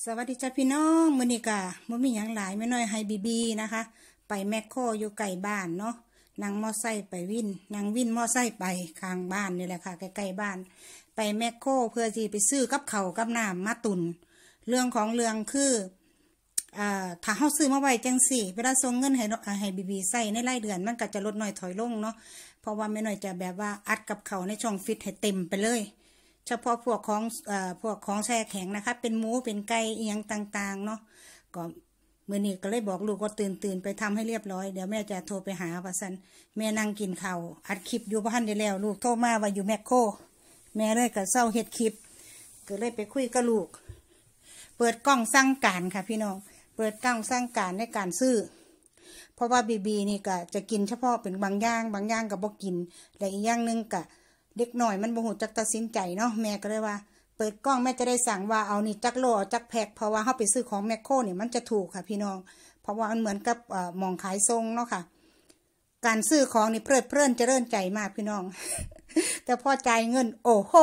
สวัสดีจ้าพี่น้องมื้อนี้ก็บ่มีหยังหลายไม่น้อยให้บีนะคะไปแมคโครอยู่ใกล้บ้านเนาะนั่งมอไซค์ไปวินนั่งวินมอไซค์ไปข้างบ้านนี่แหละค่ะใกล้ๆบ้านไปแมคโครเพื่อที่ไปซื้อกับข้าวกับน้ำมาตุนเรื่องของเรื่องคือถ้าเฮาซื้อมาไว้จังซี่เวลาส่งเงินให้บีใช้ในรายเดือนมันก็จะลดน้อยถอยลงเนาะเพราะว่าแม่น้อยจะแบบว่าอัดกับข้าวในช่องฟิตให้เต็มไปเลยเฉพาะพวกของแช่แข็งนะคะเป็นหมูเป็นไก่อีหยังต่างๆเนาะก็มื้อนี้ก็เลยบอกลูกว่าตื่นไปทำให้เรียบร้อยเดี๋ยวแม่จะโทรไปหาว่าซั่นแม่นั่งกินข้าวอัดคลิปอยู่บ้านได้แล้วลูกโทรมาว่าอยู่แมคโครแม่เลยก็เศร้าเฮ็ดคลิปก็เลยไปคุยกับลูกเปิดกล้องสั่งการค่ะพี่น้องเปิดกล้องสั่งการในการซื้อเพราะว่าบีนี่ก็จะกินเฉพาะเป็นบางอย่างก็บ่กินและอีกอย่างนึงก็เด็กหน่อยมันบ่ฮู้จักตัดสินใจเนาะแม่ก็เลยว่าเปิดกล้องแม่จะได้สั่งว่าเอานี่จักโลเอาจักแพ็คเพราะว่าเฮาไปซื้อของแมคโครนี่มันจะถูกค่ะพี่น้องเพราะว่ามันเหมือนกับหม่องขายทรงเนาะค่ะการซื้อของนี่เพลิดเพลินเจริญใจมากพี่น้อง แต่พอจ่ายเงินโอ้โห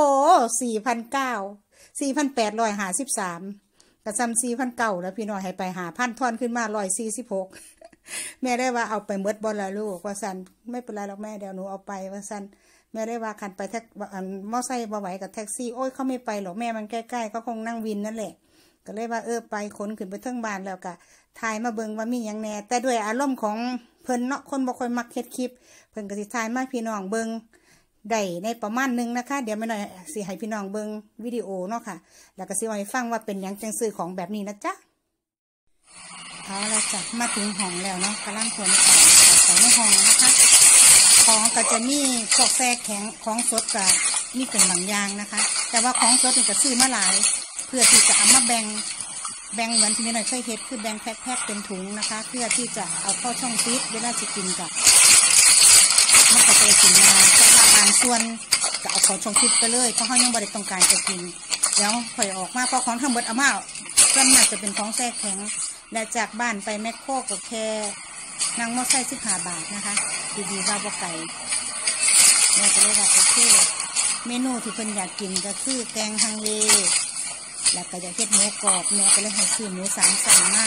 4,853 ก็ซ้ำ4,900แล้วพี่น้องให้ไป5,000ทอนขึ้นมา146 แม่ได้ว่าเอาไปหมดบ่ล่ะลูกว่าซั่นไม่เป็นไรหรอกแม่เดี๋ยวหนูเอาไปว่าซั่นแม่ได้ว่าคันไปมอไซค์บ่ไหวกับแท็กซี่โอ้ยเขาไม่ไปหรอกแม่มันใกล้ๆก็คงนั่งวินนั่นแหละก็เลยว่าไปขนขึ้นไปเทิงบ้านแล้วก็ถ่ายมาเบิ่งว่ามีหยังแน่แต่ด้วยอารมณ์ของเพิ่นเนาะคนบ่ค่อยมักเฮ็ดคลิปเพิ่นก็สิถ่ายมาพี่น้องเบิ่งได้ในประมาณนึงนะคะเดี๋ยวแม่หน่อยสิให้พี่น้องเบิ่งวิดีโอเนาะค่ะแล้วก็สิเอาให้ฟังว่าเป็นหยังจังซื้อของแบบนี้นะจ๊ะเอาละจ้ะมาถึงห้องแล้วเนาะกำลังขนของใส่ในห้องนะคะของก็จะมีพวกแช่แข็งของสดก็มีเป็นบางอย่างนะคะแต่ว่าของสดนี่ก็ซื้อมาหลายเพื่อที่จะเอามาแบ่งเหมือนที่แม่หน่อยเคยเฮ็ดคือแบ่งแพ็คเป็นถุงนะคะเพื่อที่จะเอาเข้าช่องฟิตเวลาจะกินกับมันก็จะกินมาแต่ว่าบางส่วนก็เอาของช่องฟิตไปเลยเพราะเขายังบ่ได้ต้องการจะกินแล้วค่อยออกมาพอของทั้งหมดเอามาส่วนมากจะเป็นของแช่แข็งและจากบ้านไปแมคโครก็แค่นั่งมอไซค์15 บาทนะคะดีว่าบ่ไกลแม่ก็เลยว่าโอเคเมนูที่เพิ่นอยากกินก็คือแกงฮังเลแล้วก็อยากเฮ็ดหมูกรอบแม่ก็เลยให้ซื้อหมู3 ชั้นมา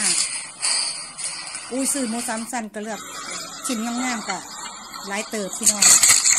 ซื้อหมู3 ชั้นก็เลือกชิ้นงามๆก็หลายเติบพี่น้อง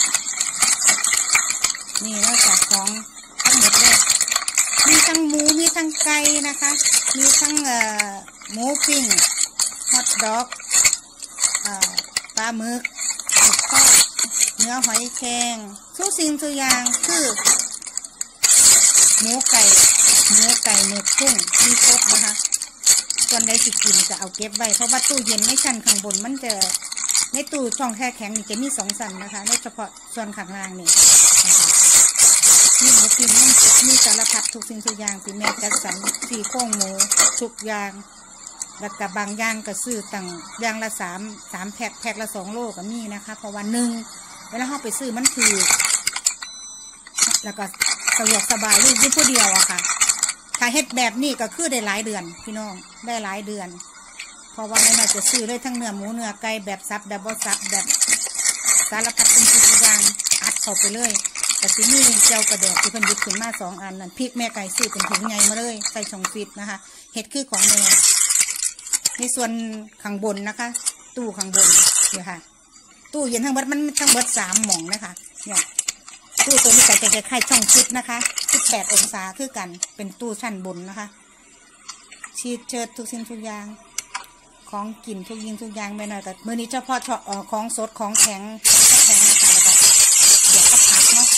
นี่นอกจากของทั้งหมดเลยมีทั้งหมูมีทั้งไก่นะคะมีทั้งหมูปิ้งฮอทดอกปลาหมึกทอดเนื้อหอยแครงทุกสิ่งทุกอย่างคือหมูไก่หมึกกุ้งมีครบนะคะส่วนใดสิกินจะเอาเก็บไว้เพราะว่าตู้เย็นในชั้นข้างบนมันจะในตู้ช่องแช่แข็งนี่จะมี2 ชั้นนะคะในเฉพาะส่วนข้างล่างนี่นะคะมีหมูปิ้งมีสารพัดทุกสิ่งทุกอย่างที่แม่จัดสรร4 โครงหมูทุกอย่างแล้วก็บางอย่างก็ซื้อต่างอย่างละ3 แพ็คละ2 โลก็มีนะคะเพราะว่า1เวลาเราไปซื้อมันคือแล้วก็สะดวกสบายลูกยิ่งผู้เดียวอะค่ะถ้าเฮ็ดแบบนี้ก็คือได้หลายเดือนพี่น้องได้หลายเดือนเพราะว่าแม่น่าจะซื้อเลยทั้งเนื้อหมูเนื้อไก่แบบซับแบบบ่ซับแบบสารพัดเป็นทุกอย่างอัดเข้าไปเลยแต่ที่นี่เจียวกระเดกที่เพิ่นหยิบขึ้นมา2 อันนั่นพริกแม่ไก่ซื้อเป็นถุงใหญ่มาเลยใส่ช่องฟิตนะคะเฮ็ดคือของแม่ในส่วนข้างบนนะคะตู้ข้างบนเนี่ยค่ะตู้เย็นทั้งหมดมันทั้งหมด3 หม่องนะคะเนี่ยตู้ตัวนี้จะคล้ายๆช่องฟิตนะคะ18 องศาคือกันเป็นตู้ชั้นบนนะคะชีสเชิดทุกสิ่งทุกอย่างของกินทุกยิ่งทุกอย่างไม่น้อยแต่มื้อนี้เฉพาะของสดของแข็งนะคะแล้วก็เดี๋ยวก็ผักเนาะ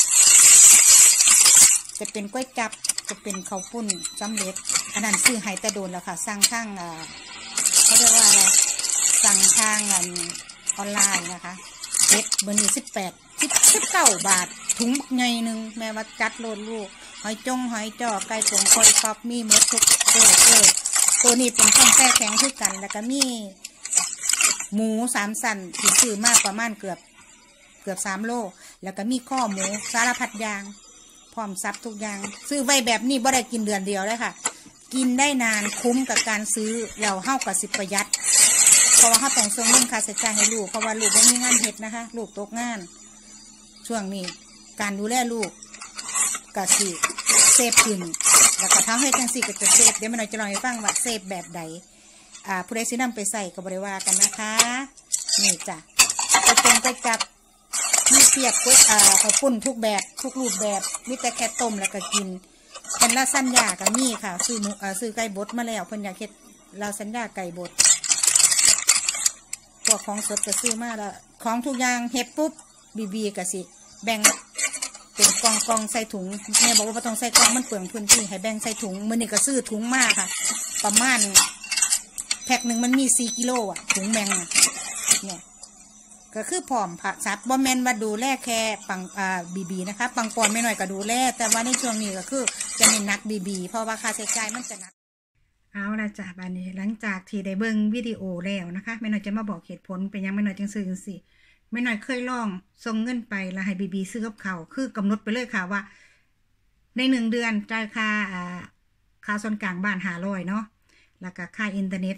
จะเป็นก๋วยจั๊บจะเป็นข้าวปุ้นสำเร็จอันนั้นซื้อให้แต่โดนแล้วค่ะสั่งทางเขาเรียกว่าอะไรสั่งทางออนไลน์นะคะมื้อนี้19 บาทถุงใหญ่นึงแม่ว่าจัดโลดลูกหอยจ้อไก่ป่งคอยป๊อปมีหมดทุกตัวนี้เป็นข้องแช่แข็งคือกันแล้วก็มีหมู3 ชั้นที่ซื้อมากประมาณเกือบ3 โลแล้วก็มีข้อหมูสารพัดอย่างพร้อมซับทุกอย่างซื้อไว้แบบนี้บ่ได้กินเดือนเดียวเลยค่ะกินได้นานคุ้มกับการซื้อแล้วเฮากับสิประหยัดเพราะว่าเขาต้องส่งเงินค่าใช้จ่ายให้ลูกเพราะว่าลูกไม่มีงานเฮ็ดนะคะลูกตกงานช่วงนี้การดูแลลูกก็สิเซฟขึ้นแล้วก็ถ้าให้จังสี่ก็จะเซฟเดี๋ยวมันจะลองให้ฟังว่าเซฟแบบใดผู้ใดสินำไปใส่ก็บริวากันนะคะนี่จ้ะก็จับมีเปียกข้าวปุ้นทุกแบบทุกรูปแบบมีแต่แค่ต้มแล้วก็กินเป็นลาซานญ่ากับนี่ค่ะซื้อไก่บดมาแล้วเพิ่นอยากเฮ็ดลาซานญ่าไก่บดพวกของสดก็ซื้อมาแล้วของทุกอย่างเฮ็ดปุ๊บบีก็สิแบ่งเป็นกองใส่ถุงแม่บอกว่าต้องใส่กองมันเปลืองพื้นที่ให้แบ่งใส่ถุงมื้อนี้ก็ซื้อถุงมากค่ะประมาณแพ็คหนึ่งมันมี4 กิโลถุงแบ่งเนี่ยก็คือผอมผักซัดบอมแมนมาดูแลแค่ปังบีนะคะปังปอนไม่หน่อยก็ดูแลแต่ว่าในช่วงนี้ก็คือจะมีนักบีเพราะว่าค่าใช้จ่ายมันจะหนักเอาละจ้ะบัดนี้หลังจากที่ได้เบิ่งวิดีโอแล้วนะคะไม่หน่อยจะมาบอกเหตุผลเป็นยังไม่หน่อยจึงซื้อสิไม่หน่อยเคยลองส่งเงินไปแล้วให้บีซื้อกับเขาคือกำหนดไปเลยค่ะว่าใน1 เดือนจ่ายค่าส่วนกลางบ้าน500เนาะแล้วก็ค่าอินเทอร์เน็ต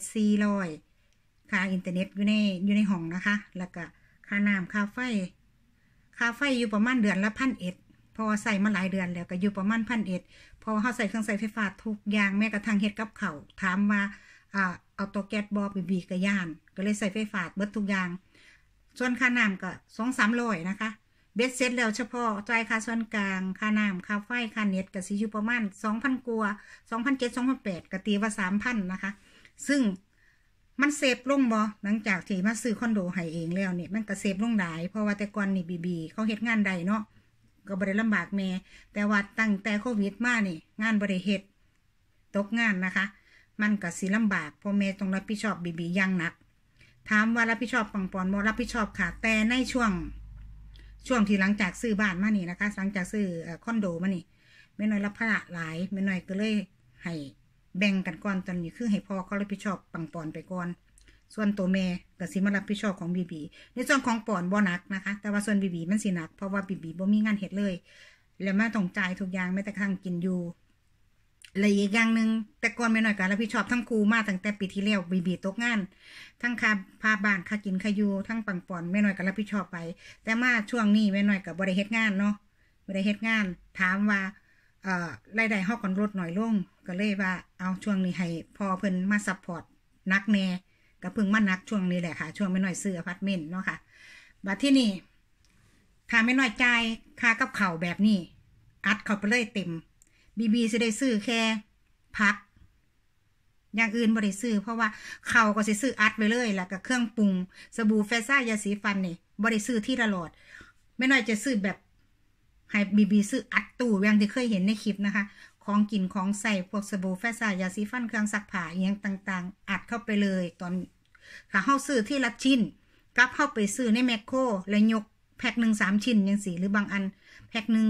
400ค่าอินเทอร์เน็ตอยู่ในห้องนะคะแล้วก็ค่าน้ำค่าไฟอยู่ประมาณเดือนละ1,100พอใส่มาหลายเดือนแล้วก็อยู่ประมาณ1,100พอเขาใส่เครื่องใส่ไฟฟ้าทุกอย่างแม้กระทั่งเฮ็ดกับเขาถามว่าเอาตัวแก๊สบอบีกระย่านก็เลยใส่ไฟฟ้าเบิดทุกอย่างส่วนค่าน้ำก็200-300นะคะเบ็ดเสร็จแล้วเฉพาะจ่ายค่าส่วนกลางค่าน้ำค่าไฟค่าเน็ตก็สิอยู่ประมาณ 2,000 กว่า 2,700-2,800ก็ตีว่า 3,000 นะคะซึ่งมันเซฟลงบ่หลังจากที่มาซื้อคอนโดให้เองแล้วเนี่ยมันก็เซฟลงหลายเพราะว่าแต่ก่อนนี่บีเขาเฮ็ดงานใดเนาะก็บ่ได้ลำบากแม่แต่ว่าตั้งแต่โควิดมานี่งานบ่ได้เฮ็ดตกงานนะคะมันก็สิลำบากเพราะแม่ต้องรับผิดชอบบีอย่างหนักถามว่ารับผิดชอบปังปอนบ่รับผิดชอบค่ะแต่ในช่วงที่หลังจากซื้อบ้านมานี่นะคะหลังจากซื้อคอนโดมานี่แม่น้อยรับภาระหลายแม่น้อยก็เลยให้แบ่งกันก่อนตอนนี้คือให้พ่อเขารับผิดชอบปังปอนไปก่อนส่วนตัวแม่ก็สิมารับผิดชอบของบีในส่วนของปอนบ่หนักนะคะแต่ว่าส่วนบีมันสิหนักเพราะว่าบีบ่มีงานเฮ็ดเลยแล้วแม่ต้องจ่ายทุกอย่างแม้แต่กระทั่งกินอยู่และอีกอย่างหนึ่งแต่ก่อนแม่น้อยก็รับผิดชอบทั้งครูมาตั้งแต่ปีที่แล้วบีตกงานทั้งค่าพาบ้านค่ากินค่าอยู่ทั้งปังปอนแม่น้อยก็รับผิดชอบไปแต่มาช่วงนี้แม่น้อยก็บ่ได้เฮ็ดงานเนาะบ่ได้เฮ็ดงานถามว่ารายได้เฮาก็ลดน้อยลงก็เลยว่าเอาช่วงนี้ให้พ่อเพิ่นมาซัพพอร์ตนักแน่ก็เพิ่งมานักช่วงนี้แหละค่ะช่วงไม่น้อยซื้ออพาร์ตเมนต์เนาะค่ะบัดที่นี่ถ้าไม่น้อยจ่ายค่ากับข้าวแบบนี้อัดเข้าไปเลยเต็มบีสิได้ซื้อแค่พักอย่างอื่นบ่ได้ซื้อเพราะว่าข้าวก็สิซื้ออัดไว้เลยแล้วก็เครื่องปรุงสบู่แฟซ่ายาสีฟันนี่บ่ได้ซื้อที่ตลอดไม่น้อยจะซื้อแบบให้บีซื้ออัดตู้อย่างที่เคยเห็นในคลิปนะคะของกินของใส่พวกสบู่แฟซ่ายาสีฟันเครื่องซักผ้าอย่างต่างๆอัดเข้าไปเลยตอนถ้าเฮาซื้อที่ละชิ้นกับเฮาไปซื้อในแมคโครแล้วยกแพ็คนึง3 ชิ้นจังซี่หรือบางอันแพ็คนึง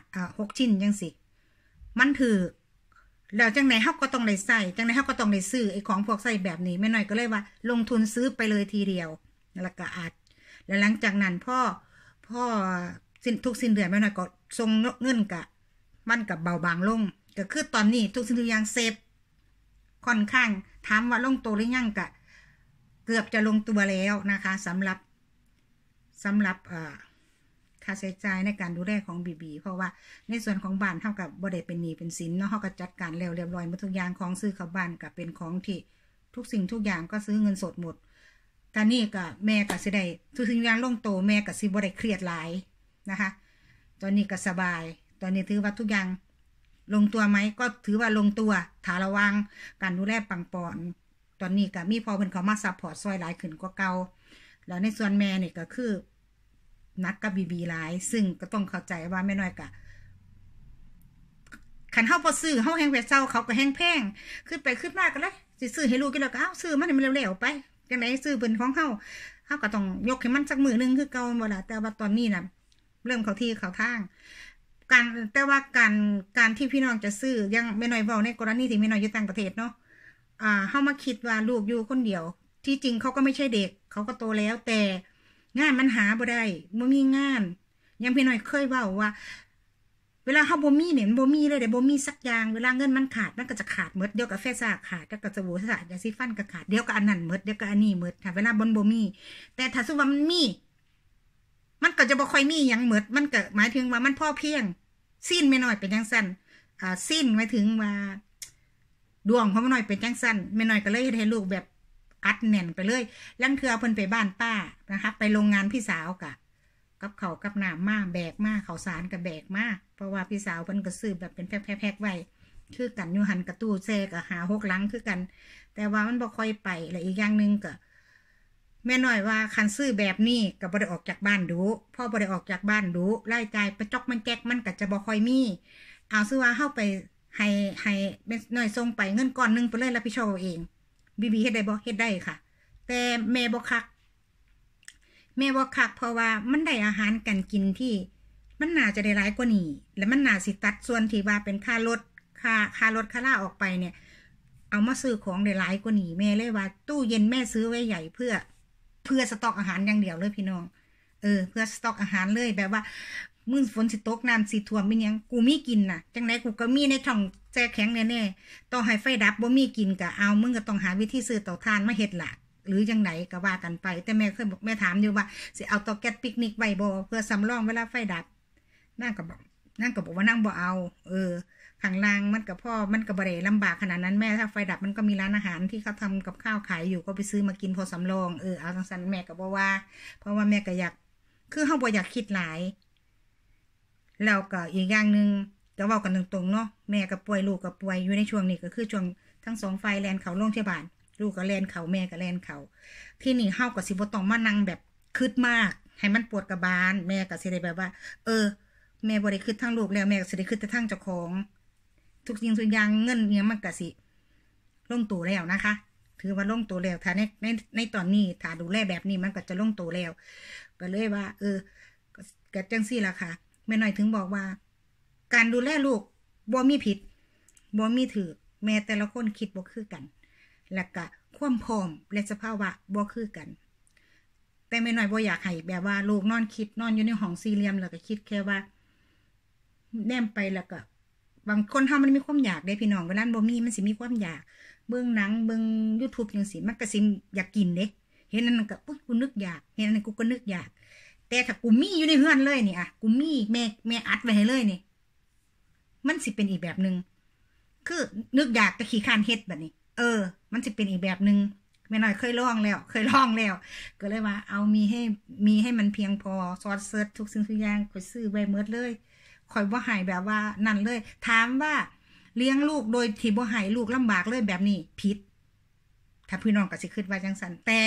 6 ชิ้นจังซี่มันถือแล้วจังไหนเฮาก็ต้องได้ใส่จังไหนเฮาก็ต้องได้ซื้อไอ้ของพวกใส่แบบนี้แม่น้อยก็เลยว่าลงทุนซื้อไปเลยทีเดียวแล้วก็อัดแล้วหลังจากนั้นพ่อทุกสิ้นเดือนแม่น้อยก็ส่งเงินกะมันกับเบาบางลงก็คือตอนนี้ทุกสิ่งทุกอย่างเซฟค่อนข้างถามว่าลงตัวหรือยังกะเกือบจะลงตัวแล้วนะคะสำหรับค่าใช้จ่ายในการดูแลของบีเพราะว่าในส่วนของบ้านเท่ากับบ่ได้เป็นหนี้เป็นสินเนาะเขาก็จัดการแล้วเรียบร้อยหมดทุกอย่างของซื้อเข้าบ้านก็เป็นของที่ทุกสิ่งทุกอย่างก็ซื้อเงินสดหมดตอนนี้ก็แม่ก็สิได้ทุกสิ่งทุกอย่างลงตัวแม่ก็สิบ่ได้เครียดหลายนะคะตอนนี้ก็สบายตอนนี้ถือว่าทุกอย่างลงตัวไหมก็ถือว่าลงตัวถ้าระวังการดูแลปังปอนตอนนี้ก็มีพอเพิ่นเขามาซัพพอร์ตซอยหลายขึ้นกว่าเก่าแล้วในส่วนแม่นี่ก็คือนักกับบีหลายซึ่งก็ต้องเข้าใจว่าแม่น้อยกะขันเฮาบ่ซื้อเฮาแฮงเวเซาเขาก็แฮงแพงขึ้นไปขึ้นมาก็เลยสิซื้อให้ลูกกินแล้วก็อ้าวซื้อมันให้มันเร็วๆไปจังได๋ซื้อเป็นของเฮาก็ต้องยกให้มันสักมื้อนึงคือเก่าบ่ล่ะแต่ว่าตอนนี้น่ะเริ่มเข้าที่เข้าทางแต่ว่าการที่พี่น้องจะซื้อยังแม่น้อยเว้าในกรณีที่แม่น้อยอยู่ต่างประเทศเนาะเฮามาคิดว่าลูกอยู่คนเดียวที่จริงเขาก็ไม่ใช่เด็กเขาก็โตแล้วแต่งานมันหาบ่ได้บ่มีงานยังพี่น้อยเคยเว้าว่าเวลาเฮาบ่มีเนี่ยบ่มีเลยเด้บ่มีสักอย่างเวลาเงินมันขาดมันก็จะขาดหมดเดี๋ยวกาแฟซ่าขาดเดี๋ยวก็สบู่ซ่ายาสีฟันก็ขาดเดี๋ยวก็อันนั้นหมดเดี๋ยวก็อันนี้หมดถ้าเวลาบ่มีแต่ถ้าสมมุติว่ามันมีมันก็จะบ่ค่อยมีหยังหมดมันก็หมายถึงว่ามันพอเพียงสิ้นแม่น้อยเป็นจังซั่นสิ้นหมายถึงว่าดวงของแม่น้อยเป็นจังสั้นแม่น้อยก็เลยให้ลูกแบบอัดแน่นไปเลยลังเทือเพิ่นไปบ้านป้านะคะไปโรงงานพี่สาวกับเขากับน้ำมาแบกมาเขาสารกับแบกมาเพราะว่าพี่สาวเพิ่นก็ซื้อแบบเป็นแพ็คไว้คือกันอยู่หันกระตู้แซ่ก็หา6 หลังคือกันแต่ว่ามันบ่ค่อยไปและอีกอย่างนึงก็แม่น้อยว่าคันซื้อแบบนี้ก็บ่ได้ออกจากบ้านดูพ่อบ่ได้ออกจากบ้านดูรายจ่ายประจอกมันแจกมันก็จะบ่ค่อยมีเอาซื้อว่าเฮาไปให้แม่น้อยส่งไปเงินก้อนนึงไปเลยรับผิดชอบเองบีเฮ็ดได้บ่เฮ็ดได้ค่ะแต่แม่บ่คักเพราะว่ามันได้อาหารกันกินที่มันน่าจะได้หลายกว่านี้และมันน่าสิตัดส่วนที่ว่าเป็นค่ารถค่าออกไปเนี่ยเอามาซื้อของได้หลายกว่านี้แม่เลยว่าตู้เย็นแม่ซื้อไว้ใหญ่เพื่อสต็อกอาหารอย่างเดียวเลยพี่น้องเพื่อสต็อกอาหารเลยแบบว่ามื้อฝนสิตกน้ำสิท่วมเป็นหยังกูมีกินน่ะจังไดกูก็มีในท้องแช่แข็งแน่ๆต้องให้ไฟดับบ่มีกินก็เอามึงก็ต้องหาวิธีซื้อเตาถ่านมาเฮ็ดล่ะหรือจังไดก็ว่ากันไปแต่แม่เคยบอกแม่ถามอยู่ว่าสิเอาเตาแก๊สปิกนิกไว้บ่เพื่อสำรองเวลาไฟดับนั่งก็บอกว่านั่งบ่เอาข้างล่างมันก็พ่อมันก็บ่ได้ลำบากขนาดนั้นแม่ถ้าไฟดับมันก็มีร้านอาหารที่เขาทำกับข้าวขายอยู่ก็ไปซื้อมากินพอสำรองเอาจังซั่นแม่ก็บ่ว่าเพราะว่าแม่ก็อยากคือเฮาบ่อยากคิดหลายแล้วก็อีกอย่างนึงก็เว้ากันตรงๆเนาะแม่ก็ป่วยลูกก็ป่วยอยู่ในช่วงนี้ก็คือช่วงทั้ง2ฝ่ายแล่นเข้าโรงพยาบาลลูกก็แล่นเข้าแม่ก็แล่นเข้าที่นี่เฮาก็สิบ่ต้องมานั่งแบบคิดมากให้มันปวดกระบาลแม่ก็สิได้แบบว่าแม่บ่ได้คิดทั้งลูกแล้วแม่ก็สิได้คิดแต่ทั้งเจ้าของทุกสิ่งทุกอย่างเงินเนี่ยมันก็สิลงตัวแล้วนะคะถือว่าลงตัวแล้วถ้าในตอนนี้ถ้าดูแลแบบนี้มันก็จะลงตัวแล้วก็เลยว่าก็จังซี่ล่ะค่ะแม่น้อยถึงบอกว่าการดูแลลูกบ่มีผิดบ่มีถูกแม่แต่ละคนคิดบ่คือกันแล้วก็ความพร้อมและสภาวะบ่คือกันแต่แม่น้อยบ่อยากให้แบบว่าลูกนอนอยู่ในห้องสี่เหลี่ยมแล้วก็คิดแค่ว่าแนมไปแล้วก็บางคนเฮามันมีความอยากได้พี่น้องเวลาบ่มีมันสิมีความอยากเบิ่งหนังเบิ่ง YouTube จังซี่มันก็สิอยากกินเด้เห็นนั้นก็อุ๊ยกูนึกอยากเห็นนั้นกูก็นึกอยากแต่ถ้ากูมีอยู่ในเฮือนเลยนี่กูมีแม่อัดไว้ให้เลยนี่มันสิเป็นอีกแบบนึงคือนึกอยากแต่ขี้คร้านเฮ็ดแบบนี้มันสิเป็นอีกแบบนึงแม่น้อยเคยลองแล้วก็เลยว่าเอามีให้มันเพียงพอซอสเซิร์ชทุกสิ่งทุกอย่างค่อยซื้อไว้หมดเลยค่อยบ่ให้แบบว่านั่นเลยถามว่าเลี้ยงลูกโดยที่บ่ให้ลูกลำบากเลยแบบนี้ผิดถ้าพี่น้องก็สิคิดว่าจังซั่นแต่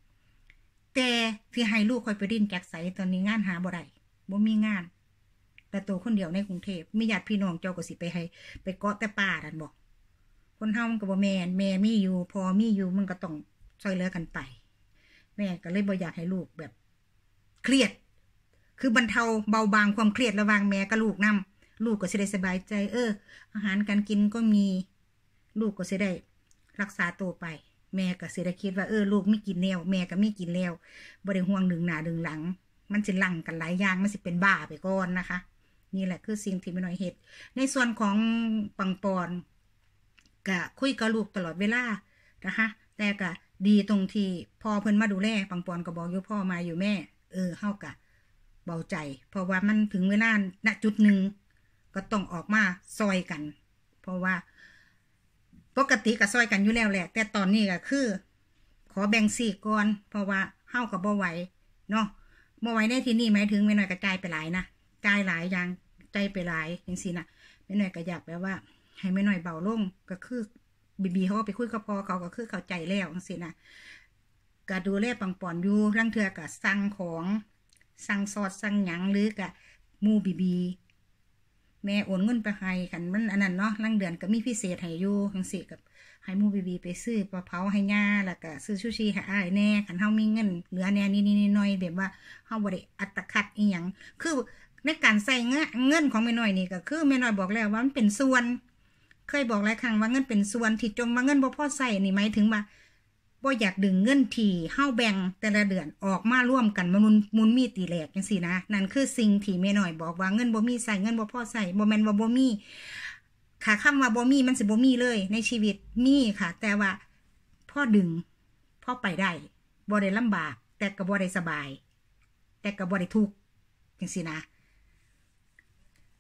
ที่ให้ลูกค่อยไปดิ้นแจกใสตอนนี้งานหาบ่ได้บ่มีงานแต่ตัวคนเดียวในกรุงเทพมีญาติพี่น้องเจ้าก็สิไปเกาะแต่ป่านั่นบ่คนเฮามันก็บ่แม่นแม่มีอยู่พอมีอยู่มันก็ต้องช่วยเหลือกันไปแม่ก็เลยบ่อยากให้ลูกแบบเครียดคือบรรเทาเบาบางความเครียดระหว่างแม่กับลูกนำลูกก็สิได้สบายใจอาหารการกินก็มีลูกก็สิได้รักษาตัวไปแม่ก็สิได้คิดว่าลูกมีกินแล้วแม่ก็มีกินแล้วบ่ได้ห่วงดึงหน้าดึงหลังมันสิลั่งกันหลายอย่างมันสิเป็นบ้าไปก่อนนะคะนี่แหละคือสิ่งที่แม่น้อยเฮ็ดในส่วนของปังปอนก็คุยกับลูกตลอดเวลานะคะแต่ก็ดีตรงที่พอเพิ่นมาดูแลปังปอนก็บอกอยู่พ่อมาอยู่แม่เฮาก็เบาใจเพราะว่ามันถึงเวลาณจุดหนึ่งก็ต้องออกมาซอยกันเพราะว่าปกติก็ซอยกันอยู่แล้วแหละแต่ตอนนี้ก็คือขอแบ่งซีกก่อนเพราะว่าเฮาก็บ่ไหวเนาะบ่ไหวในที่นี่หมายถึงแม่น้อยก็จ่ายไปหลายนะจ่ายหลายอย่างใจไปหลายจังซี่นะแม่น้อยก็อยากแบบว่าให้แม่น้อยเบาลงก็คือบีเขาก็ไปคุยกับพ่อเขาก็คือเข้าใจแล้วจังซี่นะก็ดูแลปังปอนอยู่ลังเทื่อก็สั่งของสั่งซอสสั่งหยังหรือก็มูบีแม่โอนเงินไปให้กันมันอันนั้นเนาะลังเดือนก็มีพิเศษให้อยู่จังซี่กับให้มูบีไปซื้อปลาเผาให้ย่าแล้วก็ซื้อซูชิให้อ้ายแน่คันเฮามีเงินเหลือแน่นิดๆหน่อยๆแบบว่าเฮาบ่ได้อัตคัดอีหยังคือในการใส่เงินของแม่น้อยนี่ก็คือแม่น้อยบอกแล้วว่ามันเป็นส่วนเคยบอกหลายครั้งว่าเงินเป็นส่วนที่จมว่าเงินบ่พอใช้นี่หมายถึงว่าบ่อยากดึงเงินที่เฮาแบ่งแต่ละเดือนออกมาร่วมกันมุนมีตีแหลกจังซี่นะนั่นคือสิ่งที่แม่น้อยบอกว่าเงินบ่มีใช้เงินบ่พอใช้บ่แม่นว่าบ่มีค่ะคำว่าบ่มีมันสิบ่มีเลยในชีวิตมีค่ะแต่ว่าพอดึงพอไปได้บ่ได้ลำบากแต่ก็บ่ได้สบายแต่ก็บ่ได้ทุกข์จังซี่นะ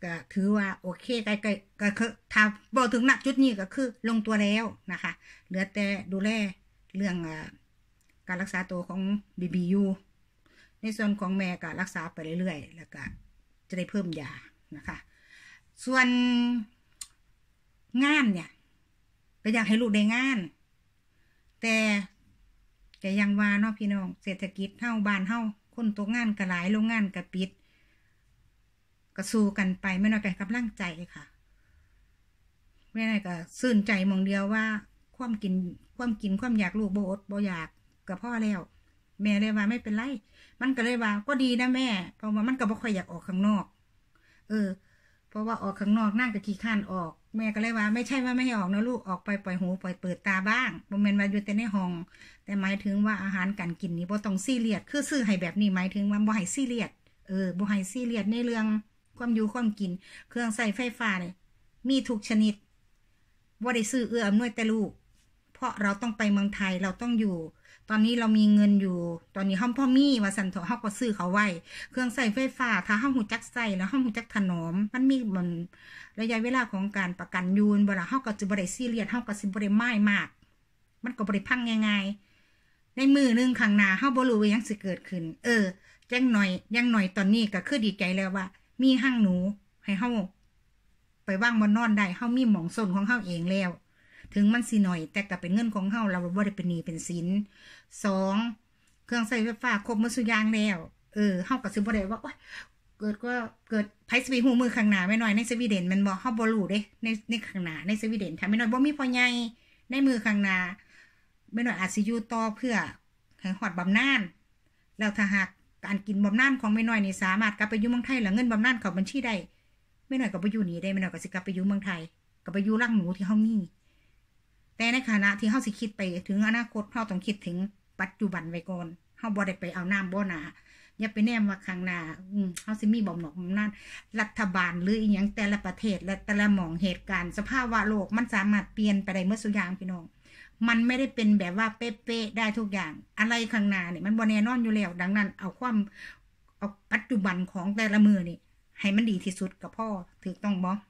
ก็ถือว่าโอเคก็คือถ้าบอกถึงณจุดนี้ก็คือลงตัวแล้วนะคะเหลือแต่ดูแลเรื่องการรักษาตัวของ BBU ในส่วนของแม่ก็รักษาไปเรื่อยๆแล้วก็จะได้เพิ่มยานะคะส่วนงานเนี่ยก็อยากให้ลูกได้งานแต่ยังว่าเนาะพี่น้องเศรษฐกิจเฮาบ้านเฮาคนตกงานก็หลายโรงงานก็ปิดก็สู้กันไปไม่น้อยแต่กำลังใจค่ะแม่ก็ซื่นใจมองเดียวว่าความอยากลูกบ่อดบ่อยากกับพ่อแล้วแม่เลยว่าไม่เป็นไรมันก็เลยว่าก็ดีนะแม่เพราะว่ามันก็บ่ค่อยอยากออกข้างนอกเพราะว่าออกข้างนอกนั่งกับขี้ข้านออกแม่ก็เลยว่าไม่ใช่ว่าไม่ให้ออกนะลูกออกไปปล่อยหูปล่อยเปิดตาบ้างบ่แม่นว่าอยู่แต่ในห้องแต่หมายถึงว่าอาหารการกินนี่บ่ต้องซีเรียสคือซื้อให้แบบนี้หมายถึงว่าบ่ให้ซีเรียสบ่ให้ซีเรียสในเรื่องความอยู่ความกินเครื่องใช้ไฟฟ้าเนี่ยมีทุกชนิดบ่ได้ซื้ออำนวยแต่ลูกเพราะเราต้องไปเมืองไทยเราต้องอยู่ตอนนี้เรามีเงินอยู่ตอนนี้ห้องพ่อมีว่าสันเถาะเฮาก็ซื้อเขาไว้เครื่องใช้ไฟฟ้าถ้าเฮาหูจักใช้แล้วเฮาหูจักถนอมมันมีระยะเวลาของการประกันยูนบ่ล่ะเฮาก็สิบ่ได้ซีเรียสเฮาก็สิบ่ได้ไม้มากมันก็บ่ได้พังง่ายๆในมือนึงข้างหน้าเฮาบ่รู้ว่าหยังสิเกิดขึ้นจังหน่อยตอนนี้ก็คือดีใจแล้วว่ามีห้างหนูให้เฮาไปว่างบ่นอนได้เฮามีหม่องซ่นของเฮาเองแล้วถึงมันสิหน่อยแต่ก็เป็นเงินของเฮาเราบ่ได้เป็นหนี้เป็นสิน2เครื่องใช้ไฟฟ้าครบหมดทุกอย่างแล้วเฮาก็สิบ่ได้ว่าโอ๊ยเกิดไผสิไปฮู้มือข้างหน้าแม่น้อยในสวีเดนมันบ่เฮาบ่รู้เด้ในข้างหน้าในสวีเดนถ้าแม่น้อยบ่มีพ่อใหญ่ในมือข้างหน้าแม่น้อยอาจสิอยู่ต่อเพื่อให้ฮอดบำนาญแล้วถ้าหากการกินบำนาญของแม่น้อยนี่สามารถกลับไปอยู่เมืองไทยแล้วเงินบำนาญเข้าบัญชีได้แม่น้อยก็บ่อยู่นี่ได้แม่น้อยก็สิกลับไปอยู่เมืองไทยก็ไปอยู่รังหนูที่เฮามีแต่ในขณะที่เฮาสิคิดไปถึงอนาคตเฮาต้องคิดถึงปัจจุบันไว้ก่อนเฮาบ่ได้ไปเอาน้ำบ่หนาอย่าไปแนมว่าข้างหน้าเฮาสิมีบ่หนอกนั่นรัฐบาลหรืออีหยังแต่ละประเทศและแต่ละหม่องเหตุการณ์สภาวะโลกมันสามารถเปลี่ยนไปได้หมดทุกอย่างพี่น้องมันไม่ได้เป็นแบบว่าเป๊ะๆได้ทุกอย่างอะไรข้างหน้านี่มันบ่แน่นอนอยู่แล้วดังนั้นเอาปัจจุบันของแต่ละมือนี่ให้มันดีที่สุดก็พอถูกต้องบ่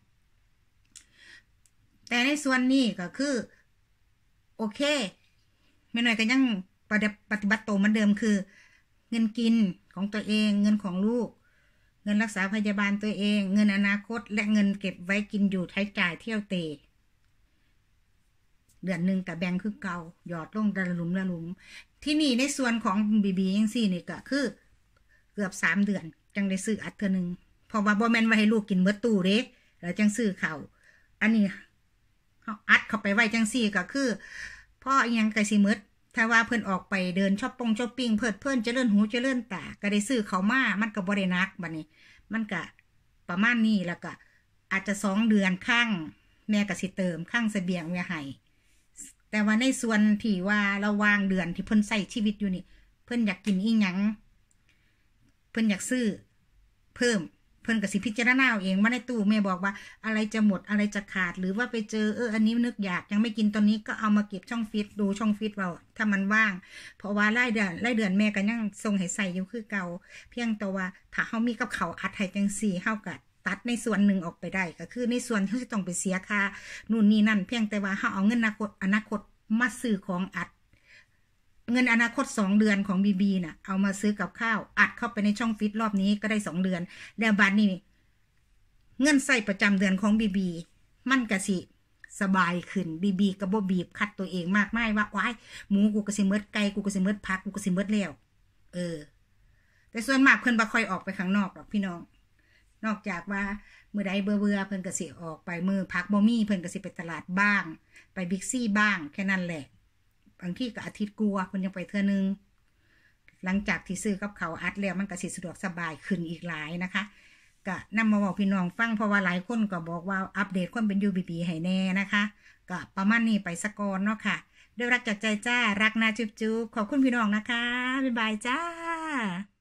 แต่ในส่วนนี้ก็คือโอเคแม่น้อยก็ยังปฏิบัติตัวเหมือนเดิมคือเงินกินของตัวเองเงินของลูกเงินรักษาพยาบาลตัวเองเงินอนาคตและเงินเก็บไว้กินอยู่ใช้จ่ายเที่ยวเตะเดือนหนึ่งกับแบงค์คือเก่าหยอดลงละหลุมที่นี่ในส่วนของบียังซี่นี่ก็คือเกือบ3 เดือนจังได้ซื้ออัดเทื่อนึงเพราะว่าบ่แม่นว่าให้ลูกกินเบิดตู้เด้แล้วจังซื้อข้าวอันนี้เขาอัดเข้าไปไว้จังซี่ก็คือพ่ออีหยังก็สิหมดถ้าว่าเพิ่นออกไปเดินช้อปปิ้งเพิ่นเจริญหูเจริญตาก็ได้ซื้อเขามามันก็บ่ได้นักบัดนี้มันก็ประมาณนี้แล้วก็อาจจะ2 เดือนข้างแม่ก็สิเติมข้างเสบียงไว้ให้แต่ว่าในส่วนที่ว่าระหว่างเดือนที่เพิ่นใช้ชีวิตอยู่นี่เพิ่นอยากกินอีหยังเพิ่นอยากซื้อเพิ่มเพิ่นก็สิพิจารณาเองว่าในตู้แม่บอกว่าอะไรจะหมดอะไรจะขาดหรือว่าไปเจออันนี้นึกอยากยังไม่กินตอนนี้ก็เอามาเก็บช่องฟิตดูช่องฟิตเราถ้ามันว่างเพราะว่ารายเดือนแม่ก็ยังส่งให้ใส่อยู่คือเก่าเพียงแต่ว่าถ้าเฮามีกับเขาอัดให้จังซี่เฮาก็ตัดในส่วนหนึ่งออกไปได้ก็คือในส่วนที่จะต้องไปเสียค่านู่นนี่นั่นเพียงแต่ว่าเฮาเอาเงินอนาคตมาซื้อของอัดเงินอนาคต2 เดือนของบีน่ะเอามาซื้อกับข้าวอัดเข้าไปในช่องฟิตรอบนี้ก็ได้2 เดือนแล้วบัดนี้เงินใส่ประจำเดือนของบีมันก็สิสบายขึ้นบีก็บ่บีบคัดตัวเองมากมายว่าว้ายหมูกูก็สิหมดไก่กูก็สิหมดผักกูก็สิหมดแล้วแต่ส่วนมากเพิ่นบ่ค่อยออกไปข้างนอกหรอกพี่น้องนอกจากว่ามื้อใดเบื่อเพิ่นก็สิออกไปมื้อผักบ่มีเพิ่นก็สิไปตลาดบ้างไปบิ๊กซี่บ้างแค่นั้นแหละบางที่ก็อาทิตย์กลัวเพิ่นยังไปเทื่อนึงหลังจากที่ซื้อกับเขาอัดแล้วมันก็สิสะดวกสบายขึ้นอีกหลายนะคะก็นำมาบอกพี่น้องฟังเพราะว่าหลายคนก็บอกว่าอัปเดตความเป็นอยู่บีให้แน่นะคะก็ประมาณนี้ไปสักก่อนเนาะค่ะด้วยรักจากใจจ้ารักนะจุ๊บๆขอบคุณพี่น้องนะคะบ๊ายบายจ้า